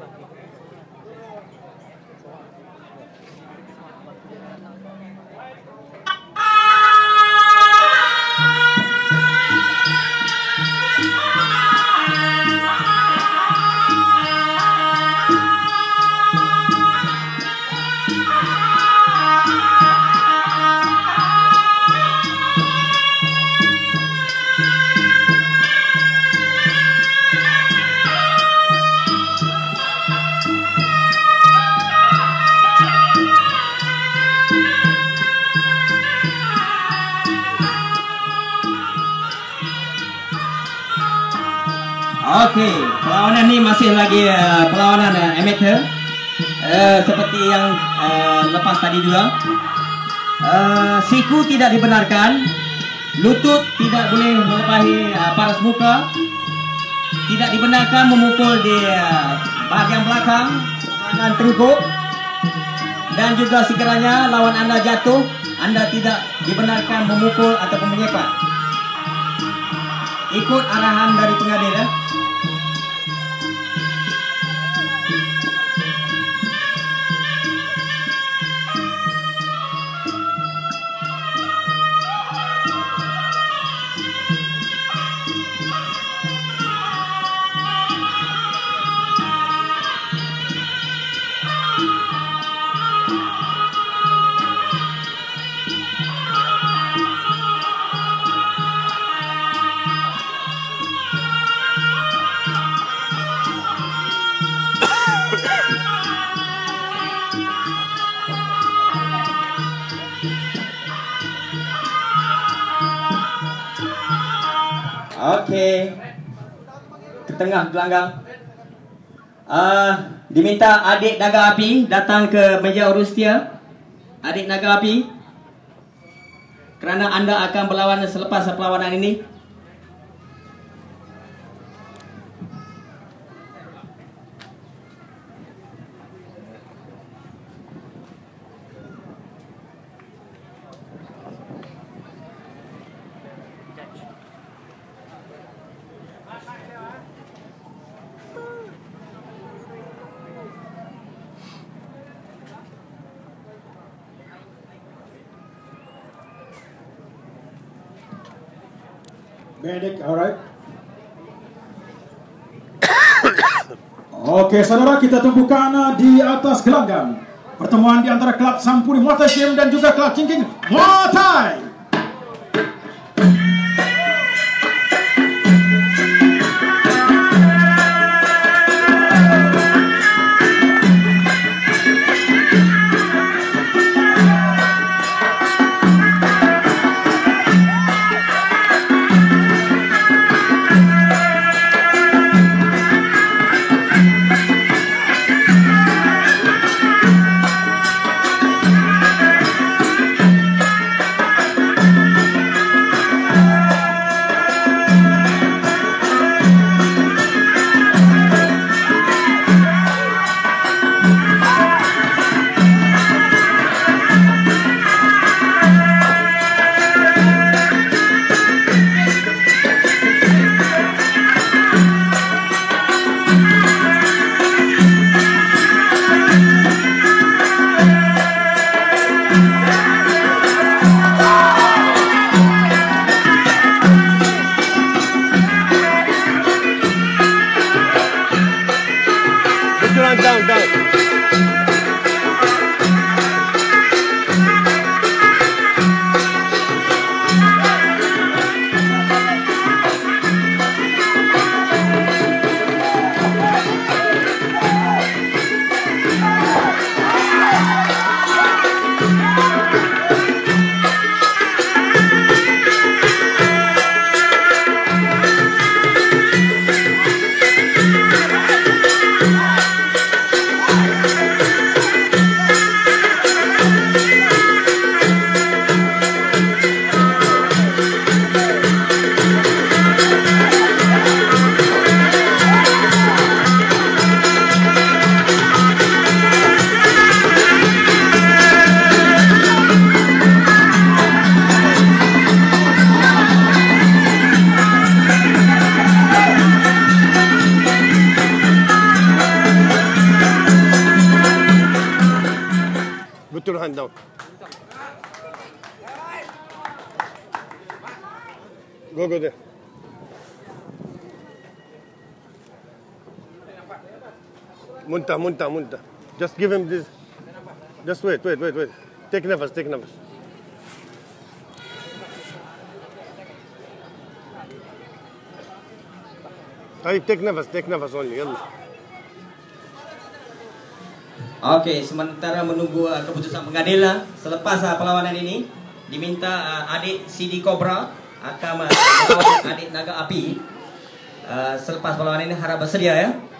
Okey, perlawanan ni masih lagi perlawanan amateur seperti yang lepas tadi juga. Siku tidak dibenarkan, lutut tidak boleh melebihi paras muka, tidak dibenarkan memukul di bahagian belakang tangan terungkup, dan juga sekiranya lawan anda jatuh, anda tidak dibenarkan memukul ataupun menyepak. Ikut arahan dari pengadil ya. Okey, ke tengah gelanggang. Diminta adik naga api datang ke meja urus dia. Adik naga api, kerana anda akan berlawan selepas perlawanan ini. Medic, alright. Okey, saudara, kita tumpukan di atas gelanggang pertemuan di antara klub Sampuri Muay Thai Gym dan juga klub Chingking Muay Thai. Put your hand down. Go there. Muntah. Just give him this. Just wait. Take nafas. Hey, take nafas only. Yalla. Okey, sementara menunggu keputusan pengadilan selepas perlawanan ini diminta adik CD Cobra akan melawan adik Naga Api. Selepas perlawanan ini harap bersedia ya.